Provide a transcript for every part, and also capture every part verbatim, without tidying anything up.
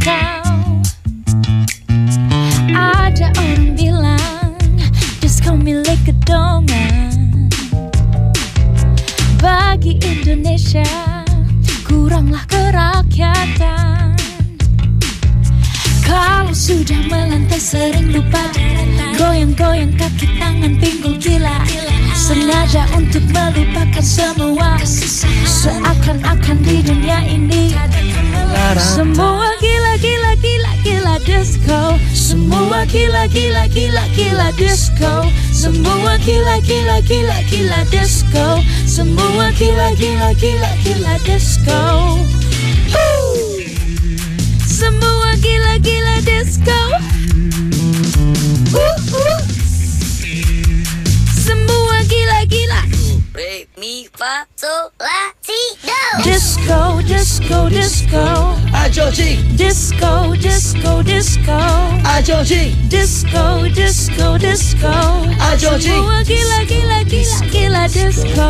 kau. Ada orang bilang disco milik gedongan. Bagi Indonesia kuranglah kerakyatan. Kalau sudah melantai sering lupa, goyang-goyang kaki tangan pinggul gila, sengaja untuk melupakan semua. Seakan-akan di dunia ini semua gila gila gila gila disco. Semua gila gila gila gila disco. Semua gila gila gila gila disco. Semua gila gila gila gila disco. Semua gila gila disco. Semua gila gila. Re, mi, fa, sol, la, si, do. Disco, disco, disco. Ajoji, Disco, disco, disco. Ajoji, Disco, disco, disco. Ajoji. Semua gila gila gila gila disco.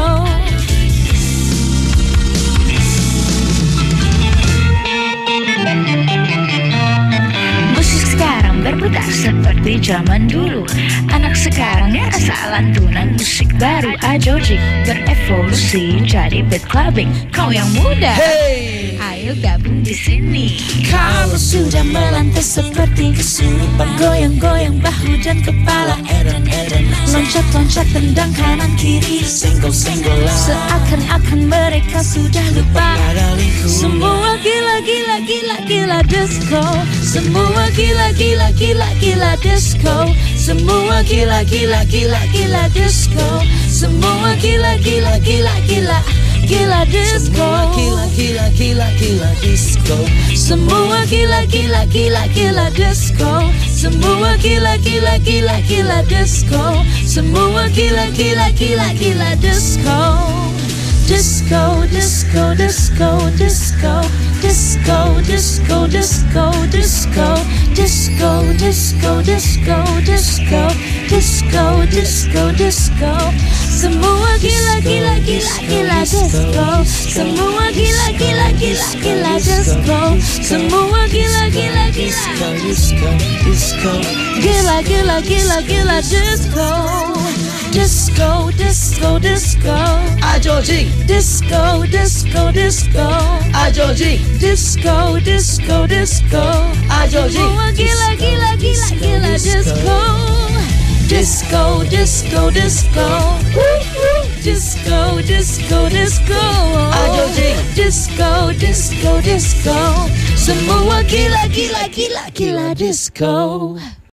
Musik sekarang berputar seperti zaman dulu. Anak sekarang ya rasa lantunan musik baru. Ajoji berevolusi jadi beat clubbing. Kau yang muda, hey. ayo gabung di sini. Kalau sudah melantai seperti kesurupan, goyang-goyang bahu dan kepala, eden-eden, loncat-loncat tendang kanan kiri, Senggol-senggolan, seakan-akan mereka sudah lupa. Semua gila gila gila gila disco. Semua gila gila gila gila disco. Semua gila gila gila gila disco. Semua gila gila gila gila gila disco. Gila gila gila gila disco. Semua gila gila gila gila disco. Semua gila gila gila gila disco. Semua gila gila gila gila disco. Disco, disco, disco, disco, disco, disco, disco, disco, disco, disco, disco, disco, disco, disco, disco. Semua gila gila gila gila disco. Semua gila gila gila gila disco. Semua gila gila gila Disco, disco, gila gila gila gila disco. Disco, disco, disco. Ajoji, Disco, disco, disco. Ajoji, Disco, disco, disco. Ajoji. Semua gila gila gila gila disco. Disco, disco, disco. Disco, disco, disco. Ajoji. Disco, disco, disco. Semua gila gila gila gila disco.